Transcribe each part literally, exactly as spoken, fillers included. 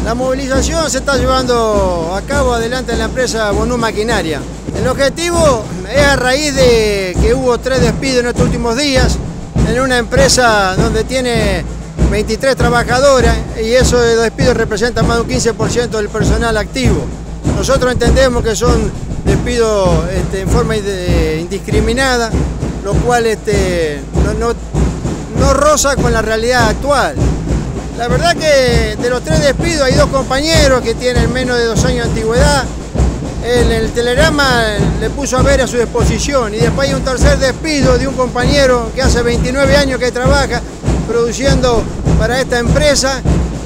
La movilización se está llevando a cabo adelante en la empresa Bonú Maquinaria. El objetivo es a raíz de que hubo tres despidos en estos últimos días en una empresa donde tiene veintitrés trabajadoras y esos despidos representan más de un quince por ciento del personal activo. Nosotros entendemos que son despidos este, en forma indiscriminada, lo cual este, no, no, no roza con la realidad actual. La verdad que de los tres despidos hay dos compañeros que tienen menos de dos años de antigüedad. En el telegrama le puso a ver a su disposición y después hay un tercer despido de un compañero que hace veintinueve años que trabaja produciendo para esta empresa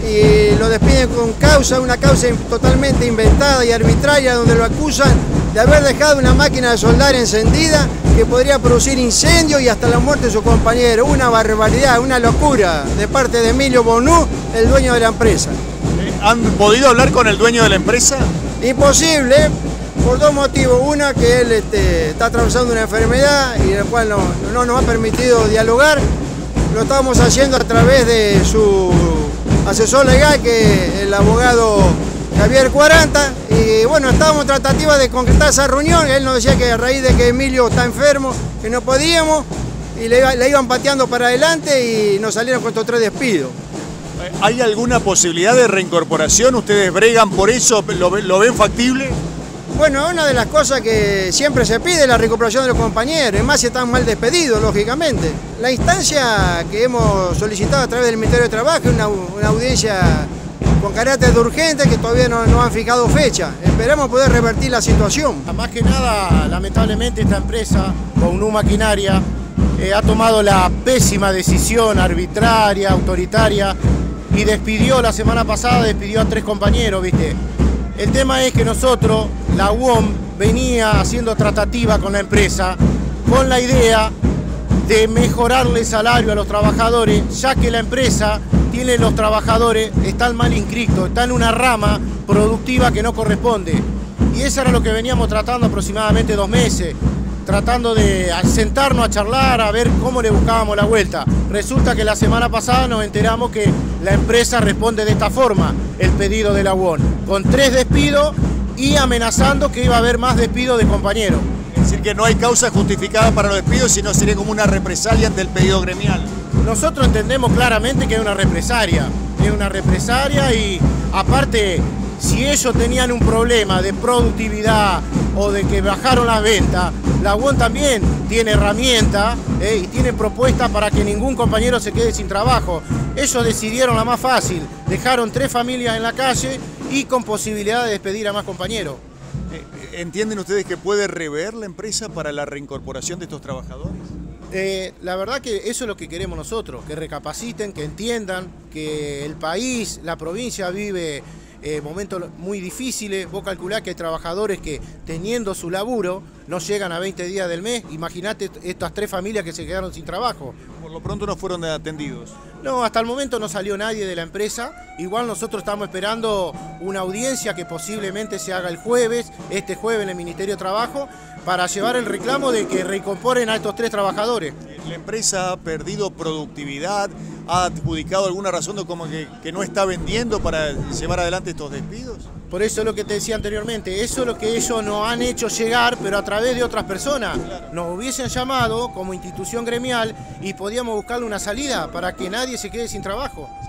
y lo despiden con causa, una causa totalmente inventada y arbitraria donde lo acusan de haber dejado una máquina de soldar encendida que podría producir incendio y hasta la muerte de su compañero. Una barbaridad, una locura de parte de Emilio Bonú, el dueño de la empresa. ¿Han podido hablar con el dueño de la empresa? Imposible, por dos motivos. Una, que él este, está atravesando una enfermedad y el cual no, no nos ha permitido dialogar. Lo estamos haciendo a través de su asesor legal, que es el abogado Javier Cuaranta, y bueno, estábamos en tratativa de concretar esa reunión. Él nos decía que a raíz de que Emilio está enfermo, que no podíamos, y le, le iban pateando para adelante y nos salieron con estos tres despidos. ¿Hay alguna posibilidad de reincorporación? ¿Ustedes bregan por eso? ¿Lo, lo ven factible? Bueno, una de las cosas que siempre se pide es la recuperación de los compañeros, y más si están mal despedidos, lógicamente. La instancia que hemos solicitado a través del Ministerio de Trabajo es una, una audiencia con carácter de urgente que todavía no, no han fijado fecha. Esperamos poder revertir la situación. Más que nada, lamentablemente esta empresa, Bonú Maquinaria, eh, ha tomado la pésima decisión arbitraria, autoritaria, y despidió la semana pasada, despidió a tres compañeros, ¿viste? El tema es que nosotros, la U O M, venía haciendo tratativa con la empresa con la idea de mejorarle el salario a los trabajadores, ya que la empresa tiene los trabajadores, están mal inscritos, están en una rama productiva que no corresponde. Y eso era lo que veníamos tratando aproximadamente dos meses, tratando de sentarnos a charlar, a ver cómo le buscábamos la vuelta. Resulta que la semana pasada nos enteramos que la empresa responde de esta forma, el pedido de la U O M, con tres despidos y amenazando que iba a haber más despidos de compañeros. Es decir, que no hay causa justificada para los despidos, sino sería como una represalia ante el pedido gremial. Nosotros entendemos claramente que es una represalia, es una represalia y aparte, si ellos tenían un problema de productividad o de que bajaron las ventas, la U O M también tiene herramientas eh, y tiene propuestas para que ningún compañero se quede sin trabajo. Ellos decidieron la más fácil, dejaron tres familias en la calle y con posibilidad de despedir a más compañeros. ¿Entienden ustedes que puede rever la empresa para la reincorporación de estos trabajadores? Eh, la verdad que eso es lo que queremos nosotros, que recapaciten, que entiendan que el país, la provincia vive eh, momentos muy difíciles. Vos calculás que hay trabajadores que teniendo su laburo no llegan a veinte días del mes. Imagínate estas tres familias que se quedaron sin trabajo. Por lo pronto no fueron atendidos. No, hasta el momento no salió nadie de la empresa. Igual nosotros estamos esperando una audiencia que posiblemente se haga el jueves, este jueves en el Ministerio de Trabajo, para llevar el reclamo de que reincorporen a estos tres trabajadores. ¿La empresa ha perdido productividad? ¿Ha adjudicado alguna razón de como que, que no está vendiendo para llevar adelante estos despidos? Por eso es lo que te decía anteriormente, eso es lo que ellos nos han hecho llegar, pero a través de otras personas. Nos hubiesen llamado como institución gremial y podíamos buscarle una salida para que nadie se quede sin trabajo.